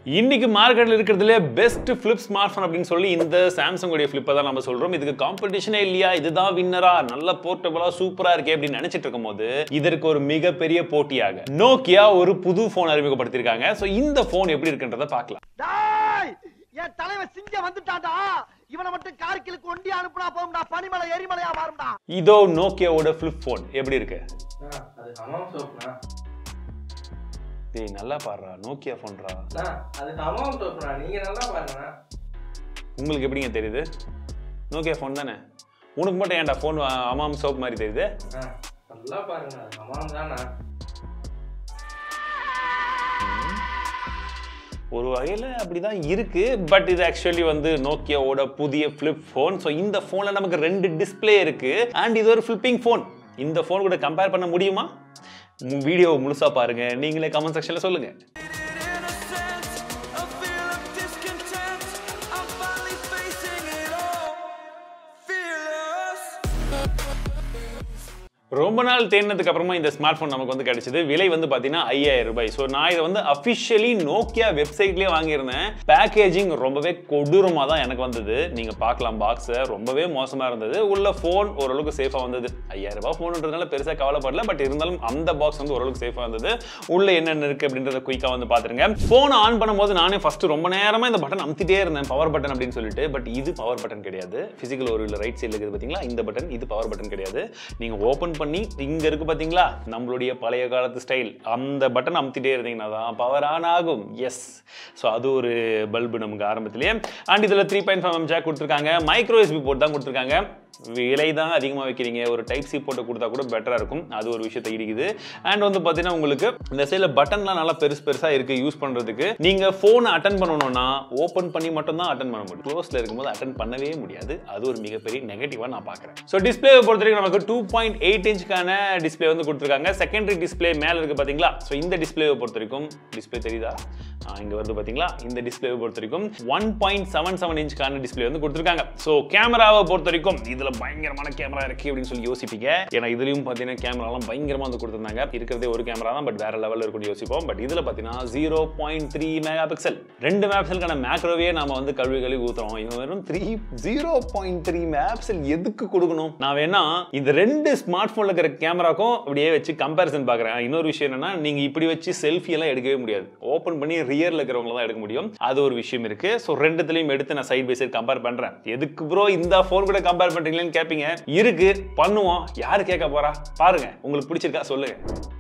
இன்னைக்கு மார்க்கெட்ல இருக்கிறதுல பெஸ்ட் ஃபிளிப் ஸ்மார்ட்போன் அப்படின்னு சொல்லி இந்த சாம்சங் உடைய ஃபிளிப்பை தான் நம்ம சொல்றோம். இதுக்கு காம்படிஷனே இல்லையா, இதுதான் வின்னரா, நல்ல போர்ட்டபிளா சூப்பரா இருக்கே அப்படின்னு நினைச்சிட்டு இருக்கும்போது இதற்கு ஒரு மிகப்பெரிய போட்டியாக நோக்கியா ஒரு புது போன் அறிமுகப்படுத்திருக்காங்க. சோ இந்த போன் எப்படி இருக்குன்றத பார்க்கலாம். என் தலைவன் சிங்க வந்துட்டாடா, இவனை மட்டும் கார்கிலுக்கு ஒண்டி அனுப்புனா போகும்டா, பனிமலை எரிமலையா மாறும்டா. இதோ நோக்கியாவோட ஃபிளிப் போன் எப்படி இருக்கு? அது ஹமாம் சோப்னா. டேய் நல்லா பாருடா, நோக்கியா போன்டா. அது ஹமாம் சோப்னா, நீங்க நல்லா பாருங்க. உங்களுக்கு எப்படிங்க தெரியுது? நோக்கியா போன் தானே, உனக்கு மட்டும் ஏன்டா போன் ஹமாம் சோப் மாதிரி தெரியுது? நல்லா பாருங்க, ஹமாம் தானா. ஒரு வகையில் அப்படிதான் இருக்கு. பட் இது ஆக்சுவலி வந்து நோக்கியாவோட புதிய ஃபிளிப் ஃபோன். ஸோ இந்த ஃபோனில் நமக்கு 2 டிஸ்பிளே இருக்கு அண்ட் இது ஒரு ஃபிளிப்பிங் ஃபோன். இந்த ஃபோன் கூட கம்பேர் பண்ண முடியுமா? வீடியோவை முழுசா பாருங்க, நீங்களே கமெண்ட் செக்ஷன்ல சொல்லுங்க. ரொம்ப நாள் தேடினதுக்கு அப்புறமா இந்த ஸ்மார்ட் போன் நமக்கு வந்து கிடைச்சது. விலை வந்து பாத்தீங்கன்னா 5000 ரூபாய். ஸோ நான் இதை வந்து அஃபிஷியலி நோக்கியா வெப்சைட்லேயே வாங்கியிருந்தேன். பேக்கேஜிங் ரொம்பவே கொடூரமாக தான் எனக்கு வந்தது. நீங்க பார்க்கலாம், பாக்ஸை ரொம்பவே மோசமா இருந்தது. உள்ள ஃபோன் ஓரளவுக்கு சேஃபா வந்தது. 5000 ரூபாய் ஃபோன்ன்றதுனால பெருசாக கவலைப்படல. பட் இருந்தாலும் அந்த பாக்ஸ் வந்து ஓரளவுக்கு சேஃபா இருந்தது. உள்ள என்னென்ன இருக்கு அப்படின்றத குயிக்கா வந்து பாத்துருங்க. போனை ஆன் பண்ணும்போது நானே ஃபர்ஸ்ட் ரொம்ப நேரமா இந்த பட்டன் அமுத்திட்டே இருந்தேன், பவர் பட்டன் அப்படின்னு சொல்லிட்டு. பட் இது பவர் பட்டன் கிடையாது. பிசிக்கல் ஒரு ரைட் சைடில் இருக்குது பாத்தீங்களா, இந்த பட்டன். இது பவர் பட்டன் கிடையாது. நீங்க ஓபன் பண்ணி இங்க இருக்கு பாத்தீங்களா நம்மளுடைய பழைய காலத்து ஸ்டைல், அந்த பட்டன் அமுத்திட்டே இருந்தீங்கன்னா தான் பவர் ஆன் ஆகும். எஸ், ஸோ அது ஒரு பல்பு நமக்கு ஆரம்பத்திலேயே. அண்ட் இதில் 3.5mm ஜாக் கொடுத்துருக்காங்க. மைக்ரோ USB போர்ட் தான் கொடுத்துருக்காங்க. விலை தான் அதிகமாக வைக்கிறீங்க, ஒரு டைப் சி போட்டு கொடுத்தா கூட பெட்டராக இருக்கும். அது ஒரு விஷயத்தை இடிக்குது. அண்ட் வந்து பார்த்தீங்கன்னா உங்களுக்கு இந்த சைடில் பட்டன்லாம் நல்லா பெருசாக இருக்குது யூஸ் பண்ணுறதுக்கு. நீங்கள் ஃபோனை அட்டன் பண்ணணும்னா ஓப்பன் பண்ணி மட்டும் தான் அட்டன் பண்ண முடியும். க்ளோஸில் இருக்கும்போது அட்டன் பண்ணவே முடியாது. அது ஒரு மிகப்பெரிய நெகட்டிவாக நான் பார்க்குறேன். ஸோ டிஸ்பிளேவை பொறுத்த வரைக்கும் நமக்கு 2.8 இன்ச்சுக்கான டிஸ்பிளே வந்து கொடுத்துருக்காங்க. செகண்டரி டிஸ்பிளே மேலே இருக்குது பார்த்தீங்களா. ஸோ இந்த டிஸ்பிளேவை பொறுத்த வரைக்கும், டிஸ்பிளே தெரியுதா, இங்கே வருது பார்த்தீங்களா, இந்த டிஸ்பிளேவை பொறுத்த வரைக்கும் 1.77 இன்ச்சுக்கான டிஸ்பிளே வந்து கொடுத்துருக்காங்க. ஸோ கேமராவை பொறுத்த வரைக்கும் இதில் பயங்கரமான கேமரா இருக்கு அப்படின்னு சொல்லி யோசிப்பீங்க. ஏன்னா இதுலயும் பார்த்தீங்கன்னா கேமராலாம் பயங்கரமா வந்து கொடுத்துருந்தாங்க. இருக்கிறதே ஒரு கேமரா தான், பட் வேற லெவலில் இருக்குன்னு யோசிப்போம். பட் இதில் பார்த்தீங்கன்னா 0.3 மெகா பிக்சல், 2 மெகா பிக்சலுக்கான மேக்ரோவே நாம வந்து கழுவி ஊத்துறோம். இவன் வெறும் 0.3 மெகா பிக்சல் எதுக்கு கொடுக்கணும்? நான் வேணா இந்த 2 ஸ்மார்ட் போன்ல இருக்கிற கேமராக்கும் அப்படியே வச்சு கம்பேரிசன் பார்க்குறேன். இன்னொரு விஷயம் என்னன்னா, நீங்க இப்படி வச்சு செல்ஃபி எல்லாம் எடுக்கவே முடியாது. ஓப்பன் பண்ணி ரியர்ல இருக்கிறவங்க தான் எடுக்க முடியும். அது ஒரு விஷயம் இருக்கு. ஸோ ரெண்டுத்துலையும் எடுத்து நான் சைட் பை சைட் கம்பேர் பண்றேன். எதுக்கு ப்ரோ இந்த போன் கூட கம்பேர் பண்றீங்களேன்னு கேட்பீங்க. இருக்கு, பண்ணுவோம். யாரு கேட்க போறா பாருங்க. உங்களுக்கு பிடிச்சிருக்கா சொல்லுங்க.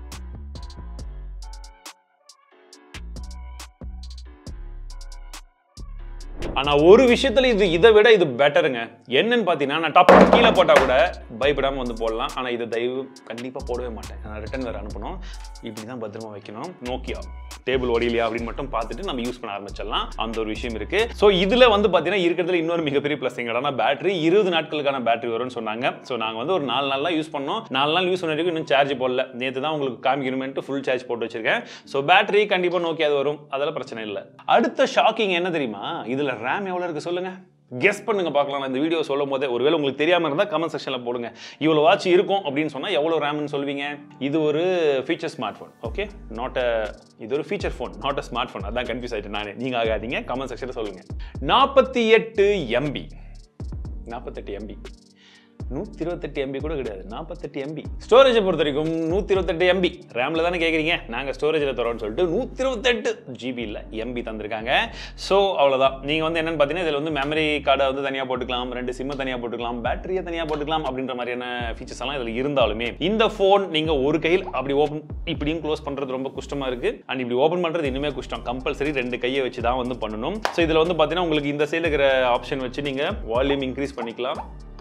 ஆனா ஒரு விஷயத்துல இதை விட இது பெட்டருங்க. என்னன்னு பாத்தீங்கன்னா, நான் டப் கீழே போட்டா கூட பயப்படாம வந்து போடலாம். ஆனா இதை தயவு கண்டிப்பா போடவே மாட்டேன். நான் ரிட்டர்ன் வேற அனுப்பணும். இப்படிதான் பத்திரமா வைக்கணும். நோக்கியா டேபிள் ஒடியிலையா அப்படின்னு மட்டும் பார்த்துட்டு நம்ம யூஸ் பண்ண ஆரம்பிச்சிடலாம். அந்த ஒரு விஷயம் இருக்கு. ஸோ இதுல வந்து பாத்தீங்கன்னா இருக்கிறதுல இன்னொரு மிகப்பெரிய பிளஸ் எங்கடா, பேட்டரி 20 நாட்களுக்கான பேட்டரி வரும்னு சொன்னாங்க. ஸோ நாங்க வந்து ஒரு 4 நாள் யூஸ் பண்ணோம். 4 நாள் யூஸ் பண்ணிட்டு இன்னும் சார்ஜ் போடல. நேற்று தான் உங்களுக்கு காமிக்கணும்னு ஃபுல் சார்ஜ் போட்டு வச்சிருக்கேன். ஸோ பேட்டரி கண்டிப்பா நோக்கியா அது வரும், அதெல்லாம் பிரச்சனை இல்லை. அடுத்த ஷாக்கிங் என்ன தெரியுமா, இதுல ரேம் எவ்வளவு இருக்கு சொல்லுங்க. கெஸ் பண்ணுங்க பார்க்கலாம். இந்த வீடியோ சொல்லும் போதே ஒருவேளை உங்களுக்கு தெரியாம இருந்தா கமெண்ட் செக்ஷன்ல போடுங்க. இவ்வளவு வாட்ச் இருக்கும் அப்படின்னு சொன்னா எவ்வளவு ரேம்னு சொல்வீங்க? இது ஒரு ஃபீச்சர் ஸ்மார்ட் போன், ஓகே, இது ஒரு feature phone, not a smart phone. அதான் கன்ஃபியூஸ் ஆயிட்டு நானே. நீங்க ஆகாதீங்க, கமெண்ட் செக்ஷன்ல சொல்லுங்க. 48 MB, 48 MB, 128 MB கூட கிடையாது, 48 MB. ஸ்டோரேஜை பொறுத்த வரைக்கும் 128 MB. ரேம்ல தானே கேட்குறீங்க, நாங்கள் ஸ்டோரேஜில் தரோம்னு சொல்லிட்டு 128 GB இல்லை MB தந்திருக்காங்க. ஸோ அவ்வளோதான். நீங்கள் வந்து என்னன்னு பார்த்தீங்கன்னா, இதில் வந்து மெமரி கார்டை வந்து தனியாக போட்டுக்கலாம், 2 சிம்மை தனியாக போட்டுக்கலாம், பேட்டரியை தனியாக போட்டுக்கலாம் அப்படின்ற மாதிரியான ஃபீச்சர்ஸ் எல்லாம் இதில் இருந்தாலுமே இந்த ஃபோன் நீங்கள் ஒரு கையில் அப்படி ஓப்பன் இப்படியும் க்ளோஸ் பண்ணுறது ரொம்ப கஷ்டமாக இருக்கு. அண்ட் இப்படி ஓப்பன் பண்ணுறது இன்னுமே கஷ்டம். கம்பல்சரி 2 கையை வச்சு தான் வந்து பண்ணணும். ஸோ இதில் வந்து பார்த்தீங்கன்னா உங்களுக்கு இந்த சைடில் இருக்கிற ஆப்ஷன் வச்சு நீங்கள் வால்யூம் இன்க்ரீஸ் பண்ணிக்கலாம்.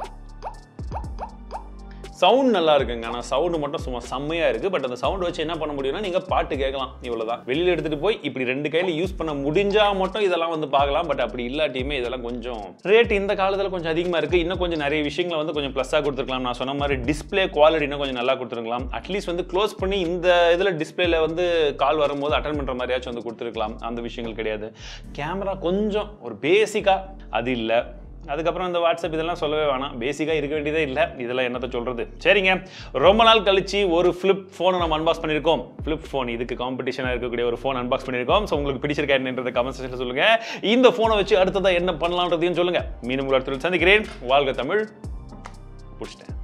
சவுண்ட் நல்லா இருக்குங்க. ஆனால் சவுண்டு மட்டும் சும்மா செம்மையா இருக்கு. பட் அந்த சவுண்ட் வச்சு என்ன பண்ண முடியும்னா, நீங்க பாட்டு கேட்கலாம், இவ்வளவுதான். வெளியில எடுத்துட்டு போய் இப்படி 2 கையில யூஸ் பண்ண முடிஞ்சா மட்டும் இதெல்லாம் வந்து பார்க்கலாம். பட் அப்படி இல்லாட்டியுமே இதெல்லாம் கொஞ்சம் ரேட் இந்த காலத்துல கொஞ்சம் அதிகமா இருக்கு. இன்னும் கொஞ்சம் நிறைய விஷயங்களை வந்து கொஞ்சம் பிளஸ்ஸா கொடுத்துருக்கலாம். நான் சொன்ன மாதிரி டிஸ்பிளே குவாலிட்டி இன்னும் கொஞ்சம் நல்லா கொடுத்துருக்கலாம். அட்லீஸ்ட் வந்து க்ளோஸ் பண்ணி இந்த இதுல டிஸ்பிளேல வந்து கால் வரும்போது அட்டன் பண்ற மாதிரியாச்சும் வந்து கொடுத்துருக்கலாம். அந்த விஷயங்கள் கிடையாது. கேமரா கொஞ்சம் ஒரு பேசிக்கா அது இல்லை. அதுக்கப்புறம் இந்த வாட்ஸ்அப் இதெல்லாம் சொல்லவே வேணாம், பேசிக்காக இருக்க வேண்டியதே இல்லை, இதெல்லாம் என்னத்தை சொல்கிறது. சரிங்க, ரொம்ப நாள் கழிச்சு ஒரு ஃப்ளிப் ஃபோனை நம்ம அன்பாக்ஸ் பண்ணியிருக்கோம். ஃப்ளிப் ஃபோன் இதுக்கு காம்படிஷனாக இருக்கக்கூடிய ஒரு ஃபோன் அன்பாக்ஸ் பண்ணியிருக்கோம். ஸோ உங்களுக்கு பிடிச்சிருக்கா என்னன்றதை கமெண்ட் செக்ஷனில் சொல்லுங்கள். இந்த ஃபோனை வச்சு அடுத்ததாக என்ன பண்ணலான்றதையும் சொல்லுங்கள். மீண்டும் உங்கள் அடுத்த சந்திக்கிறேன். வாழ்க தமிழ். பிடிச்சிட்டேன்.